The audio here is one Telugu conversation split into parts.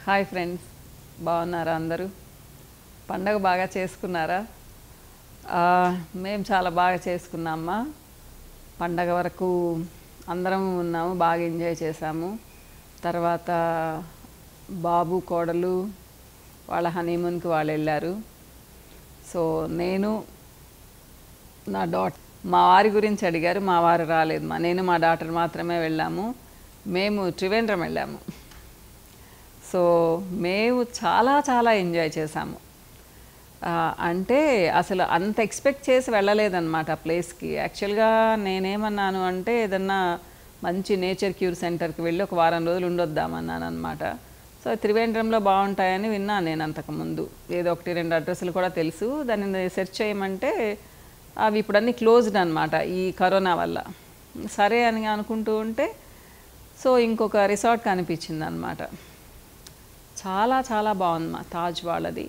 హాయ్ ఫ్రెండ్స్, బాగున్నారా అందరూ? పండగ బాగా చేసుకున్నారా? మేము చాలా బాగా చేసుకున్నామా. పండగ వరకు అందరం ఉన్నాము, బాగా ఎంజాయ్ చేసాము. తర్వాత బాబు కోడలు వాళ్ళ హనీమూన్కి వాళ్ళు వెళ్ళారు. సో నేను నా డాటర్, మా వారి గురించి అడిగారు, మా వారు రాలేదు. నేను మా డాటర్ మాత్రమే వెళ్ళాము. మేము త్రివేంద్రం వెళ్ళాము. సో మేము చాలా చాలా ఎంజాయ్ చేసాము. అంటే అసలు అంత ఎక్స్పెక్ట్ చేసి వెళ్ళలేదన్నమాట ఆ ప్లేస్కి. యాక్చువల్గా నేనేమన్నాను అంటే ఏదన్నా మంచి నేచర్ క్యూర్ సెంటర్కి వెళ్ళి ఒక వారం రోజులు ఉండొద్దామన్నాను అనమాట. సో త్రివేంద్రంలో బాగుంటాయని విన్నాను నేను అంతకుముందు. ఏదో 1-2 అడ్రస్లు కూడా తెలుసు. దాన్ని సెర్చ్ చేయమంటే అవి ఇప్పుడు అన్నీ క్లోజ్డ్ అనమాట ఈ కరోనా వల్ల. సరే అని అనుకుంటూ ఉంటే సో ఇంకొక రిసార్ట్ కనిపించింది అనమాట. చాలా చాలా బాగుంది మా తాజ్ వాళ్ళది.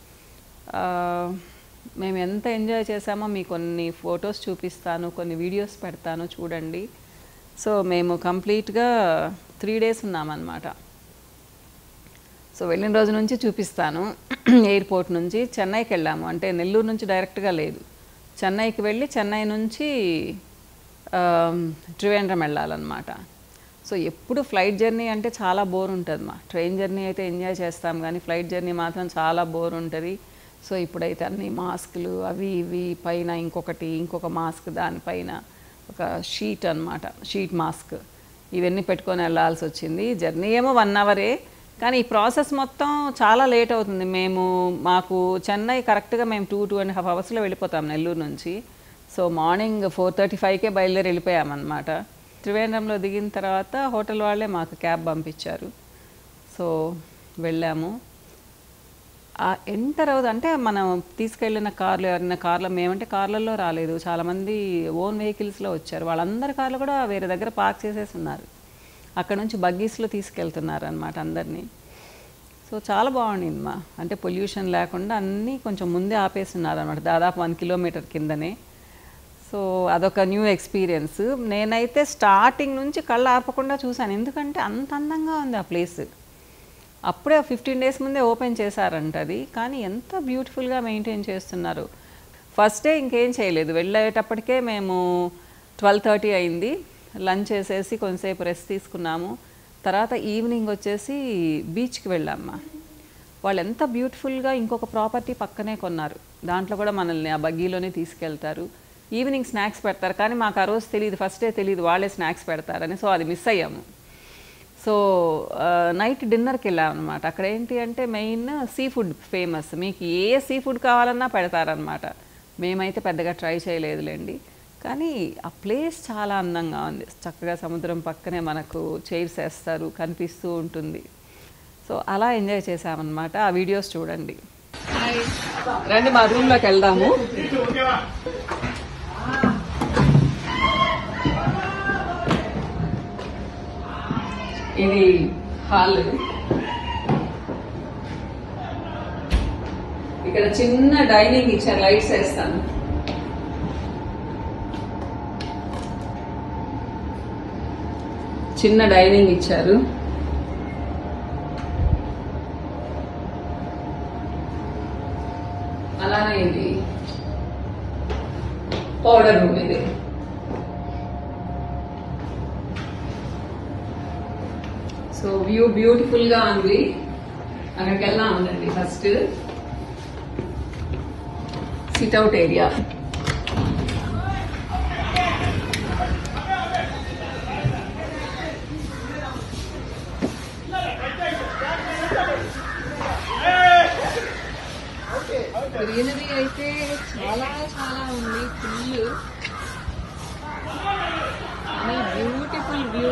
మేము ఎంత ఎంజాయ్ చేసామో మీకు కొన్ని ఫొటోస్ చూపిస్తాను, కొన్ని వీడియోస్ పెడతాను, చూడండి. సో మేము కంప్లీట్గా 3 days ఉన్నామన్నమాట. సో వెళ్ళిన రోజు నుంచి చూపిస్తాను. ఎయిర్పోర్ట్ నుంచి చెన్నైకి వెళ్ళాము. అంటే నెల్లూరు నుంచి డైరెక్ట్గా లేదు, చెన్నైకి వెళ్ళి చెన్నై నుంచి త్రివేంద్రం వెళ్ళాలన్నమాట. సో ఎప్పుడు ఫ్లైట్ జర్నీ అంటే చాలా బోర్ ఉంటుంది మా. ట్రైన్ జర్నీ అయితే ఎంజాయ్ చేస్తాం, కానీ ఫ్లైట్ జర్నీ మాత్రం చాలా బోర్ ఉంటుంది. సో ఇప్పుడైతే అన్ని మాస్కులు అవి ఇవి, పైన ఇంకొక మాస్క్, దానిపైన ఒక షీట్ అనమాట, షీట్ మాస్క్, ఇవన్నీ పెట్టుకొని వెళ్ళాల్సి వచ్చింది. జర్నీ ఏమో 1 hour, కానీ ఈ ప్రాసెస్ మొత్తం చాలా లేట్ అవుతుంది. మాకు చెన్నై కరెక్ట్గా మేము 2.5 hours వెళ్ళిపోతాం నెల్లూరు నుంచి. సో మార్నింగ్ 4:35కే బయలుదేరి వెళ్ళిపోయామన్నమాట. త్రివేంద్రంలో దిగిన తర్వాత హోటల్ వాళ్ళే మాకు క్యాబ్ పంపించారు. సో వెళ్ళాము. ఎంటర్ అవుతుంది అంటే మనం తీసుకెళ్ళిన కార్లు, ఎవరైనా కార్లో, మేమంటే కార్లలో రాలేదు, చాలామంది ఓన్ వెహికల్స్లో వచ్చారు. వాళ్ళందరి కార్లు కూడా వేరే దగ్గర పార్క్ చేసేసి ఉన్నారు. అక్కడ నుంచి బగ్గీస్లో తీసుకెళ్తున్నారు అనమాట అందరినీ. సో చాలా బాగుండింది మా. అంటే పొల్యూషన్ లేకుండా అన్నీ కొంచెం ముందే ఆపేస్తున్నారు అనమాట, దాదాపు 1 kilometer కిందనే. సో అదొక న్యూ ఎక్స్పీరియన్స్. నేనైతే స్టార్టింగ్ నుంచి కళ్ళు ఆర్పకుండా చూశాను, ఎందుకంటే అంత అందంగా ఉంది ఆ ప్లేస్. అప్పుడే 15 days ముందే ఓపెన్ చేశారంట అది, కానీ ఎంత బ్యూటిఫుల్గా మెయింటైన్ చేస్తున్నారు. ఫస్ట్ డే ఇంకేం చేయలేదు, వెళ్ళేటప్పటికే మేము 12:30 అయింది. లంచ్ చేసేసి కొంతసేపు రెస్ట్ తీసుకున్నాము. తర్వాత ఈవినింగ్ వచ్చేసి బీచ్కి వెళ్ళామ్మా. వాళ్ళు ఎంత బ్యూటిఫుల్గా ఇంకొక ప్రాపర్టీ పక్కనే కొన్నారు, దాంట్లో కూడా మనల్ని ఆ బగ్గీలోనే తీసుకెళ్తారు. ఈవినింగ్ స్నాక్స్ పెడతారు, కానీ మాకు ఆ రోజు తెలియదు, ఫస్ట్ డే తెలియదు వాళ్ళే స్నాక్స్ పెడతారని. సో అది మిస్ అయ్యాము. సో నైట్ డిన్నర్కి వెళ్ళాం అనమాట. అక్కడ ఏంటి అంటే మెయిన్ సీ ఫుడ్ ఫేమస్, మీకు ఏ సీ ఫుడ్ కావాలన్నా పెడతారనమాట. మేమైతే పెద్దగా ట్రై చేయలేదులేండి, కానీ ఆ ప్లేస్ చాలా అందంగా ఉంది. చక్కగా సముద్రం పక్కనే మనకు చైర్స్ వేస్తారు, కనిపిస్తూ ఉంటుంది. సో అలా ఎంజాయ్ చేసామన్నమాట. ఆ వీడియోస్ చూడండి. రండి మా రూమ్లోకి వెళ్దాము. ఇది హాల్. ఇక్కడ చిన్న డైనింగ్ ఇచ్చారు, లైట్స్ వేస్తాను. చిన్న డైనింగ్ ఇచ్చారు. అలానే ఇది పౌడర్ రూమ్. ఇది సో వ్యూ బ్యూటిఫుల్ గా ఉంది. అక్కడికి వెళ్దాం ఉందండి. First sit-out area. గ్రీనరీ అయితే చాలా చాలా ఉంది, ఫుల్ బ్యూటిఫుల్ వ్యూ.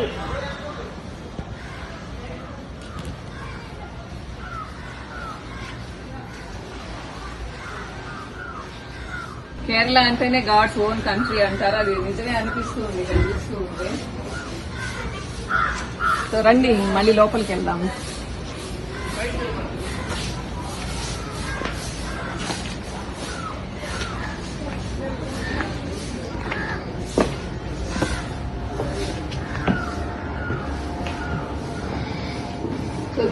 కేరళ అంటేనే గాడ్స్ ఓన్ కంట్రీ అంటారు, అది నిజమే అనిపిస్తూ ఉంది ఇక్కడ చూస్తూ ఉంటే. సో రండి మళ్ళీ లోపలికి వెళ్దాము.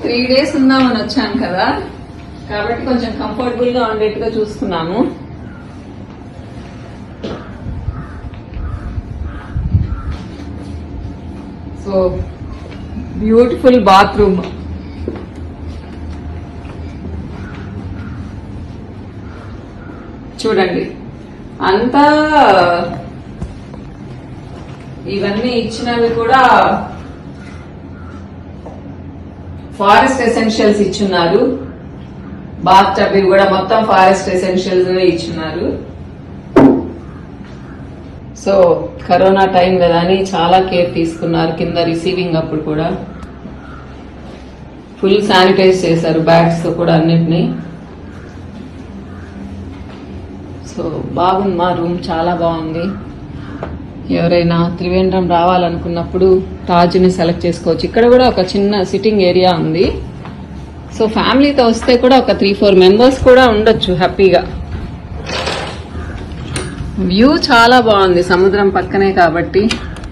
3 days ఉందామని వచ్చాను కదా, కాబట్టి కొంచెం కంఫర్టబుల్ గా ఉండేట్టుగా చూసుకున్నాము. So beautiful bathroom. చూడండి, అంతా ఇవన్నీ ఇచ్చినవి కూడా ఫారెస్ట్ ఎసెన్షియల్స్ ఇచ్చున్నారు. బాత్ టబ్ కూడా మొత్తం ఫారెస్ట్ ఎసెన్షియల్స్ ఇచ్చున్నారు. సో కరోనా టైం కదా అని చాలా కేర్ తీసుకున్నారు. కింద రిసీవింగ్ అప్పుడు కూడా ఫుల్ శానిటైజ్ చేశారు, బ్యాగ్స్ తో కూడా అన్నిటినీ. సో బాగుంది, మా రూమ్ చాలా బాగుంది. ఎవరైనా త్రివేంద్రం రావాలనుకున్నప్పుడు తాజ్ని సెలెక్ట్ చేసుకోవచ్చు. ఇక్కడ కూడా ఒక చిన్న సిట్టింగ్ ఏరియా ఉంది. సో ఫ్యామిలీతో వస్తే కూడా ఒక 3-4 మెంబర్స్ కూడా ఉండొచ్చు హ్యాపీగా. వ్యూ చాలా బాగుంది, సముద్రం పక్కనే కాబట్టి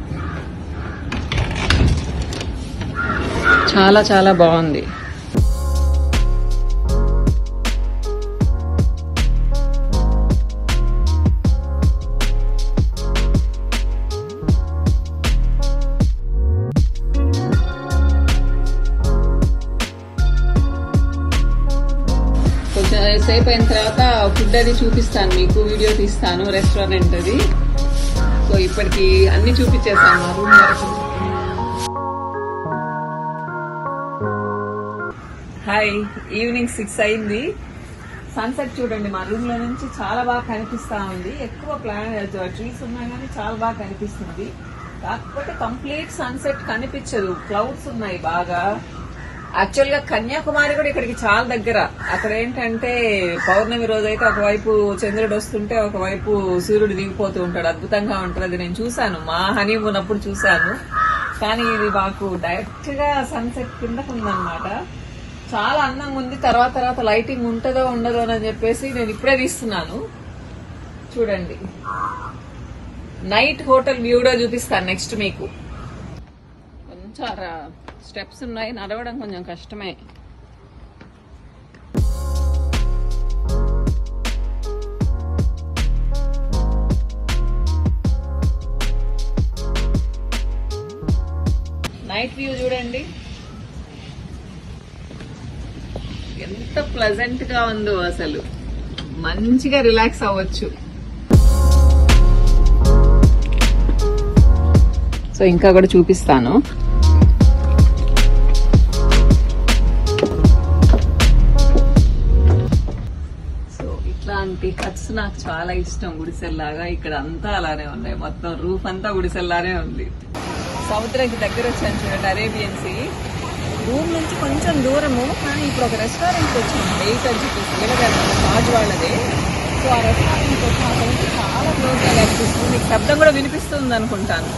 చాలా చాలా బాగుంది. సేపు అయిన తర్వాత ఫుడ్ అది చూపిస్తాను మీకు, వీడియో తీస్తాను, రెస్టారెంట్ అది. సో ఇప్పటికి అన్ని చూపించేస్తాను మా రూమ్ వరకు. హాయ్, ఈవినింగ్ 6 అయింది. సన్సెట్ చూడండి, మా రూమ్ లో నుంచి చాలా బాగా కనిపిస్తా ఉంది. ఎక్కువ ట్రీస్ ఉన్నాయి కానీ చాలా బాగా కనిపిస్తుంది. కాకపోతే కంప్లీట్ సన్సెట్ కనిపించదు, క్లౌడ్స్ ఉన్నాయి బాగా. యాక్చువల్ గా కన్యాకుమారి కూడా ఇక్కడికి చాలా దగ్గర. అక్కడ ఏంటంటే పౌర్ణమి రోజు అయితే ఒకవైపు చంద్రుడు వస్తుంటే ఒకవైపు సూర్యుడు దిగిపోతూ ఉంటాడు, అద్భుతంగా ఉంటుంది. అది నేను చూశాను, మా హనీమూన్ అప్పుడు చూశాను. కానీ ఇది మాకు డైరెక్ట్ గా సన్సెట్ కిందకు ఉందన్నమాట. చాలా అందంగా ఉంది. తర్వాత లైటింగ్ ఉంటుందో ఉండదో అని చెప్పేసి నేను ఇప్పుడే తీస్తున్నాను. చూడండి, నైట్ హోటల్ వ్యూ కూడా చూపిస్తాను నెక్స్ట్ మీకు. కొంచెం స్టెప్స్ ఉన్నాయి, నడవడం కొంచెం కష్టమే. నైట్ వ్యూ చూడండి ఎంత ప్లెజెంట్ గా ఉందో, అసలు మంచిగా రిలాక్స్ అవ్వచ్చు. సో ఇంకా కూడా చూపిస్తాను. ఇట్లాంటి హట్స్ నాకు చాలా ఇష్టం, గుడిసెల్లాగా. ఇక్కడ అంతా అలానే ఉన్నాయి, మొత్తం రూఫ్ అంతా గుడిసెల్లానే ఉంది. సముద్రానికి దగ్గర వచ్చాను చూడండి, అరేబియన్ సీ. రూమ్ నుంచి కొంచెం దూరము, కానీ ఇప్పుడు ఒక రెస్టారెంట్కి వచ్చాము, 8 అని చెప్పేసి వీళ్ళగారు తాజ్ వాళ్ళదే. సో ఆ రెస్టారెంట్కి వచ్చి అక్కడ నుంచి చాలా క్లోజ్గా కనిపిస్తుంది. మీకు శబ్దం కూడా వినిపిస్తుంది అనుకుంటాను.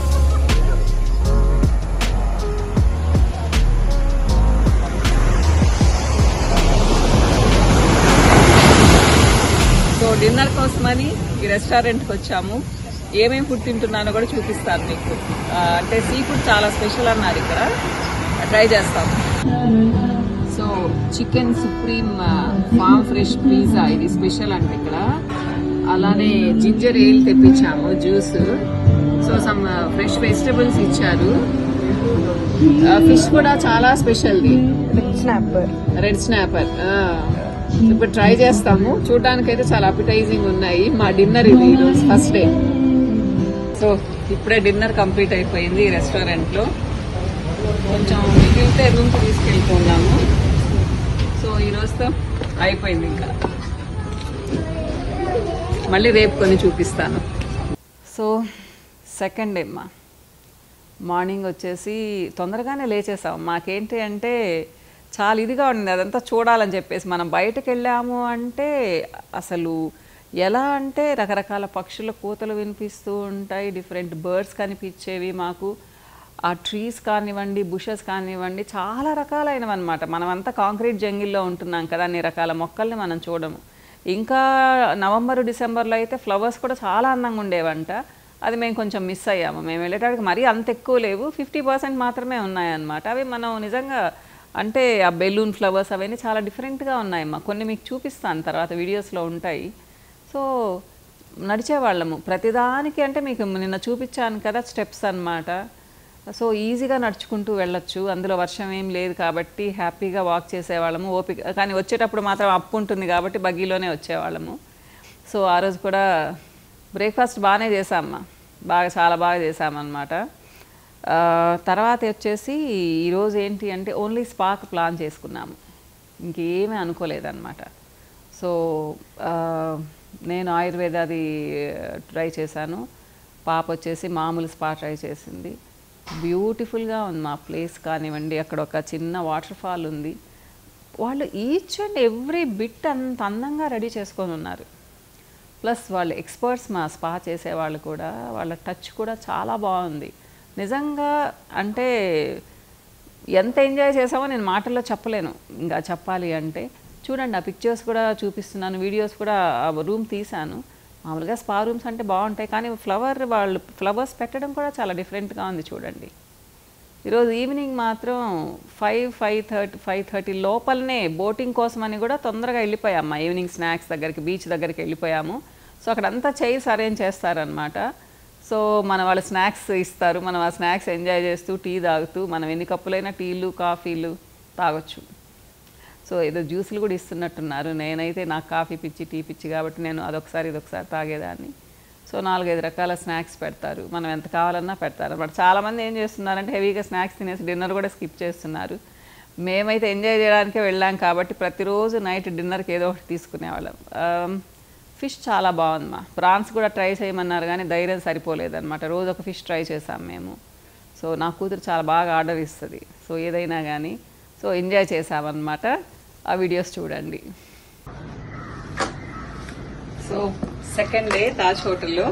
సో డిన్నర్ కోసమని ఈ రెస్టారెంట్కి వచ్చాము. ఏమేమి ఫుడ్ తింటున్నానో కూడా చూపిస్తాను మీకు. అంటే సీ ఫుడ్ చాలా స్పెషల్ అన్నారు ఇక్కడ, ట్రై చేస్తాం. So chicken supreme farm fresh pizza, ఇది స్పెషల్ అంటే ఇక్కడ. అలానే జింజర్ ఏల్ తెప్పించాము, juice. So some fresh vegetables ఇచ్చారు. ఫిష్ కూడా చాలా స్పెషల్ది, రెడ్ స్నాపర్. ఇప్పుడు ట్రై చేస్తాము. చూడడానికి అయితే చాలా అపిటైజింగ్ ఉన్నాయి. మా డిన్నర్ ఇది ఈరోజు ఫస్ట్ డే. సో ఇప్పుడే డిన్నర్ కంప్లీట్ అయిపోయింది ఈ రెస్టారెంట్లో. కొంచెం మిగిలితే రూమ్కి తీసుకెళ్ళిపోన్నాము. సో ఈరోజుతో అయిపోయింది. ఇంకా మళ్ళీ రేపు కొన్ని చూపిస్తాను. సో సెకండ్ డే మార్నింగ్ వచ్చేసి తొందరగానే లేచేసాం. మాకేంటి అంటే చాలా ఇదిగా ఉండింది అదంతా చూడాలని చెప్పేసి. మనం బయటకు వెళ్ళాము అంటే అసలు ఎలా అంటే రకరకాల పక్షుల కూతలు వినిపిస్తూ ఉంటాయి, డిఫరెంట్ బర్డ్స్ కనిపించేవి మాకు. ఆ ట్రీస్ కానివ్వండి, బుషెస్ కానివ్వండి, చాలా రకాలైనవి అనమాట. మనమంతా కాంక్రీట్ జంగిల్లో ఉంటున్నాం కదా, అన్ని రకాల మొక్కల్ని మనం చూడము. ఇంకా నవంబరు డిసెంబర్లో అయితే ఫ్లవర్స్ కూడా చాలా అందంగా ఉండేవంట. అది మేము కొంచెం మిస్ అయ్యాము. మేము వెళ్ళేటానికి మరీ అంత ఎక్కువ లేవు, 50% మాత్రమే ఉన్నాయన్నమాట. అవి మనం నిజంగా అంటే ఆ బెలూన్ ఫ్లవర్స్ అవన్నీ చాలా డిఫరెంట్గా ఉన్నాయమ్మా. కొన్ని మీకు చూపిస్తాను తర్వాత వీడియోస్లో ఉంటాయి. సో నడిచేవాళ్ళము ప్రతిదానికి. అంటే మీకు నిన్న చూపించాను కదా స్టెప్స్ అన్నమాట. సో ఈజీగా నడుచుకుంటూ వెళ్ళొచ్చు, అందులో వర్షం ఏం లేదు కాబట్టి హ్యాపీగా వాక్ చేసేవాళ్ళము. ఓపిక, కానీ వచ్చేటప్పుడు మాత్రం అప్పు ఉంటుంది కాబట్టి బగ్గీలోనే వచ్చేవాళ్ళము. సో ఆ రోజు కూడా బ్రేక్ఫాస్ట్ బాగానే చేసామమ్మా, చాలా బాగా చేసామన్నమాట. తర్వాత వచ్చేసి ఈరోజు ఏంటి అంటే ఓన్లీ స్పాకి ప్లాన్ చేసుకున్నాము, ఇంకేమీ అనుకోలేదన్నమాట. సో నేను ఆయుర్వేదాది ట్రై చేశాను, పాప వచ్చేసి మామూలు స్పా ట్రై చేసింది. బ్యూటిఫుల్గా ఉంది మా ప్లేస్ కానివ్వండి. అక్కడ ఒక చిన్న వాటర్ ఫాల్ ఉంది. వాళ్ళు ఈచ్ అండ్ ఎవ్రీ బిట్ అంత అందంగా రెడీ చేసుకొని ఉన్నారు. ప్లస్ వాళ్ళు ఎక్స్పర్ట్స్, మా స్పా చేసేవాళ్ళు కూడా, వాళ్ళ టచ్ కూడా చాలా బాగుంది నిజంగా. అంటే ఎంత ఎంజాయ్ చేసామో నేను మాటల్లో చెప్పలేను, ఇంకా చెప్పాలి అంటే. చూడండి, ఆ పిక్చర్స్ కూడా చూపిస్తున్నాను, వీడియోస్ కూడా ఆ రూమ్ తీశాను. మామూలుగా స్పా రూమ్స్ అంటే బాగుంటాయి, కానీ వాళ్ళు ఫ్లవర్స్ పెట్టడం కూడా చాలా డిఫరెంట్గా ఉంది చూడండి. ఈరోజు ఈవినింగ్ మాత్రం 5:30 లోపలనే బోటింగ్ కోసం అని కూడా తొందరగా వెళ్ళిపోయాము. ఈవినింగ్ స్నాక్స్ దగ్గరికి, బీచ్ దగ్గరికి వెళ్ళిపోయాము. సో అక్కడంతా చైర్స్ అరేంజ్ చేస్తారనమాట. సో వాళ్ళు స్నాక్స్ ఇస్తారు, మనం ఆ స్నాక్స్ ఎంజాయ్ చేస్తూ టీ తాగుతూ, మనం ఎన్ని కప్పులైనా టీలు కాఫీలు తాగొచ్చు. సో ఏదో జ్యూసులు కూడా ఇస్తున్నట్టున్నారు. నేనైతే నాకు కాఫీ పిచ్చి, టీ పిచ్చి కాబట్టి నేను అదొకసారి ఇదొకసారి తాగేదాన్ని. సో 4-5 రకాల స్నాక్స్ పెడతారు, మనం ఎంత కావాలన్నా పెడతారు అన్నమాట. చాలామంది ఏం చేస్తున్నారంటే హెవీగా స్నాక్స్ తినేసి డిన్నర్ కూడా స్కిప్ చేస్తున్నారు. మేమైతే ఎంజాయ్ చేయడానికే వెళ్ళాం కాబట్టి ప్రతిరోజు నైట్ డిన్నర్కి ఏదో ఒకటి తీసుకునేవాళ్ళం. ఫిష్ చాలా బాగుందమ్మా. ప్రాన్స్ కూడా ట్రై చేయమన్నారు కానీ ధైర్యం సరిపోలేదన్నమాట. రోజు ఒక ఫిష్ ట్రై చేసాం మేము. సో నా కూతురు చాలా బాగా ఆర్డర్ ఇస్తుంది, సో ఏదైనా కానీ. సో ఎంజాయ్ చేసామన్నమాట. ఆ వీడియోస్ చూడండి. సో సెకండ్ డే తాజ్ హోటల్లో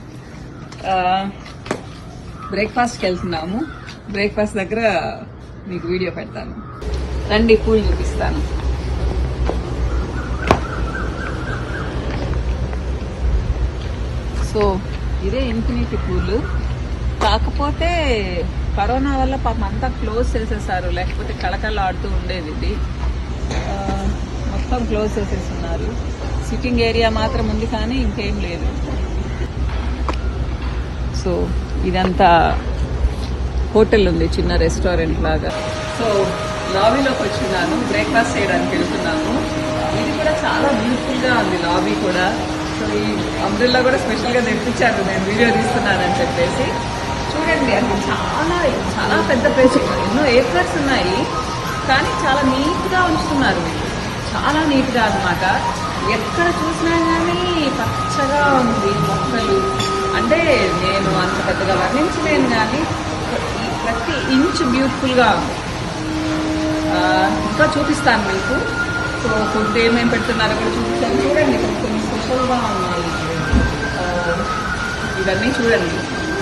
బ్రేక్ఫాస్ట్కి వెళ్తున్నాము. బ్రేక్ఫాస్ట్ దగ్గర మీకు వీడియో పెడతాను, రండి, పూలు చూపిస్తాను. సో ఇదే ఇన్ఫినిటీ పూలు, కాకపోతే కరోనా వల్ల పాపం అంతా క్లోజ్ చేసేసారు, లేకపోతే కళకళ ఆడుతూ ఉండేది. ఇది మొత్తం క్లోజ్ చేసేస్తున్నారు. సిట్టింగ్ ఏరియా మాత్రం ఉంది కానీ ఇంకేం లేదు. సో ఇదంతా హోటల్ ఉంది, చిన్న రెస్టారెంట్ లాగా. సో లాబీలోకి వచ్చినాను, బ్రేక్ఫాస్ట్ చేయడానికి వెళ్తున్నాము. ఇది కూడా చాలా బ్యూటిఫుల్గా ఉంది లాబీ కూడా. సో ఈ అంబ్రెల్లా కూడా స్పెషల్గా తెప్పించాను, నేను వీడియో తీస్తున్నానని చెప్పేసి. చూడండి, అది చాలా చాలా పెద్ద ప్లేస్, ఎన్నో ఏకర్స్ ఉన్నాయి కానీ చాలా నీట్గా ఉంచుతున్నారు, చాలా నీట్గా అన్నమాట. ఎక్కడ చూసినా కానీ పచ్చగా ఉంది మొక్కలు. అంటే నేను అంత పెద్దగా వర్ణించలేను కానీ ప్రతి ఇంచ్ బ్యూటిఫుల్గా ఉంది. ఇంకా చూపిస్తాను మీకు. సో ఫుడ్ ఏమేమి పెడుతున్నారో కూడా చూపిస్తాను. చూడండి, ఇక్కడ కొన్ని స్పెషల్గా ఉన్నాయి, ఇవన్నీ చూడండి.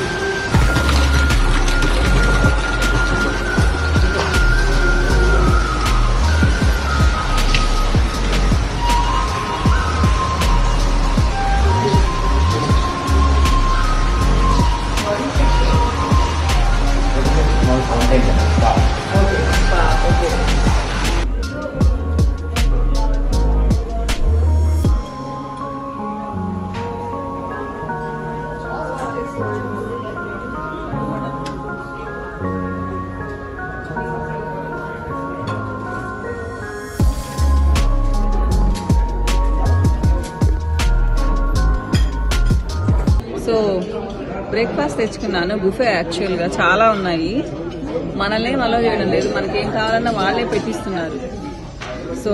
సో బ్రేక్ఫాస్ట్ తెచ్చుకున్నాను, బుఫే యాక్చువల్గా చాలా ఉన్నాయి. మనల్ని ఏం అలో చేయడం లేదు, మనకేం కావాలన్నా వాళ్ళే పెట్టిస్తున్నారు. సో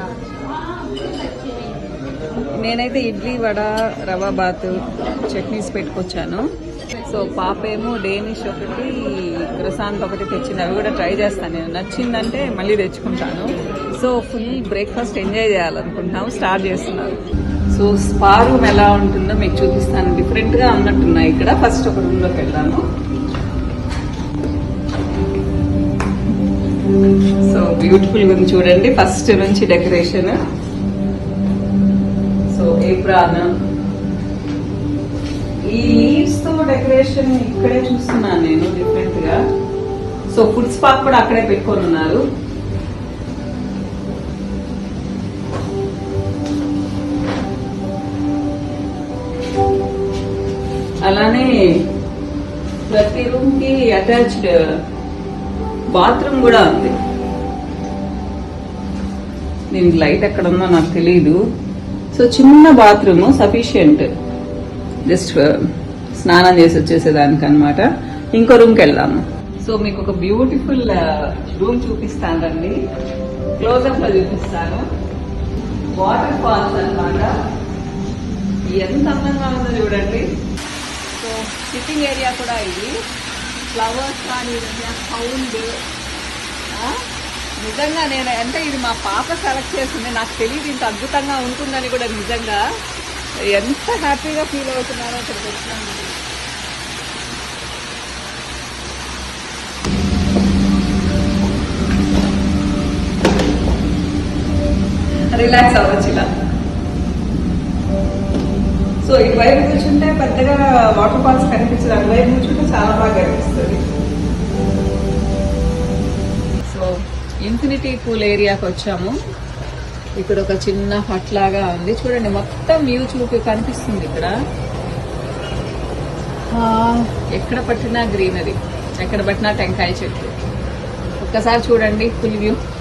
నేనైతే ఇడ్లీ, వడ, రవ్వ బాత్, చట్నీస్ పెట్టుకొచ్చాను. సో పాప ఏమో డేనిష్ ఒకటి, క్రొసాంట్ ఒకటి తెచ్చింది, అవి కూడా ట్రై చేస్తాను. నేను నచ్చిందంటే మళ్ళీ తెచ్చుకుంటాను. సో ఫుల్ బ్రేక్ఫాస్ట్ ఎంజాయ్ చేయాలనుకుంటున్నాము, స్టార్ట్ చేస్తున్నాను. సో స్పా రూమ్ ఎలా ఉంటుందో మీకు చూపిస్తాను. డిఫరెంట్గా ఉన్నట్టున్నాయి ఇక్కడ. ఫస్ట్ ఒక రూమ్లోకి వెళ్దాము. సో బ్యూటిఫుల్గా ఉంది చూడండి, ఫస్ట్ నుంచి డెకరేషన్. సో ఏప్రాన్, ఈ లీవ్స్ తో డెకరేషన్ ఇక్కడే చూస్తున్నాను నేను డిఫరెంట్ గా. సో ఫుడ్ స్పాట్ కూడా అక్కడే పెట్టుకొని ఉన్నారు. అలానే ప్రతి రూమ్ కి అటాచ్డ్ బాత్రూమ్ కూడా ఉంది. దీనికి లైట్ ఎక్కడ ఉందో నాకు తెలియదు. సో చిన్న బాత్రూమ్ సఫిషియంట్, జస్ట్ స్నానం చేసి వచ్చేసేదానికి అనమాట. ఇంకో రూమ్కి వెళ్దాము. సో మీకు ఒక బ్యూటిఫుల్ రూమ్ చూపిస్తాను రండి, క్లోజప్ లో చూపిస్తాను. వాటర్ ఫాల్స్ అన్నమాట, ఎంత అందంగా ఉందో చూడండి. సో సిట్టింగ్ ఏరియా కూడా ఇది, ఫ్లవర్స్ కానీ సౌండ్. నిజంగా నేను అంటే ఇది మా పాప సెలెక్ట్ చేసింది, నాకు తెలియదు ఇంత అద్భుతంగా ఉంటుందని కూడా. నిజంగా ఎంత హ్యాపీగా ఫీల్ అవుతున్నారో అక్కడికి వచ్చినాను. రిలాక్స్ అవ్వచ్చు ఇలా. సో ఇటువైపు కూర్చుంటే పెద్దగా వాటర్ ఫాల్స్ కనిపించదు, అటువైపు కూర్చుంటే చాలా బాగా కనిపిస్తుంది. సో ఇన్ఫినిటీ పూల్ ఏరియాకి వచ్చాము. ఇక్కడ ఒక చిన్న హట్ లాగా ఉంది చూడండి, మొత్తం వ్యూ కనిపిస్తుంది ఇక్కడ. ఎక్కడ పట్టినా గ్రీనరీ, ఎక్కడ పట్టినా టెంకాయ చెట్టు. ఒక్కసారి చూడండి ఫుల్ వ్యూ.